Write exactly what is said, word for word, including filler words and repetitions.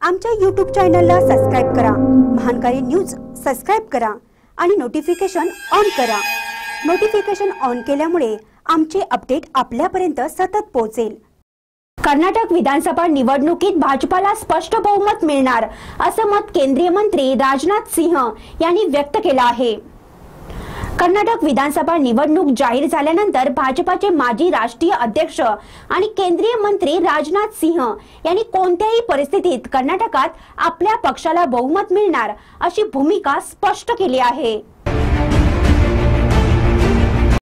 आमच्या यूट्यूब चॅनलला सबस्क्राइब करा, महानकारी न्यूज सबस्क्राइब करा आणि नोटिफिकेशन ऑन करा। नोटिफिकेशन ऑन केल्यामुळे आमचे अपडेट आपल्यापर्यंत सतत पोहोचेल। कर्नाटक विधानसभा निवडणुकीत भाजपाला स्पष्ट बहुमत मिळणार असं मत केंद्रीय मंत्री राजनाथ सिंह यांनी व्यक्त केलं आहे। कर्नाटक विधानसभा निवडणूक जाहीर झाल्यानंतर भाजपाचे माजी राष्ट्रीय अध्यक्ष आणि केंद्रीय मंत्री राजनाथ सिंह यांनी कोणत्याही परिस्थितीत कर्नाटकात आपल्या पक्षाला बहुमत मिळणार अशी भूमिका स्पष्ट केली आहे।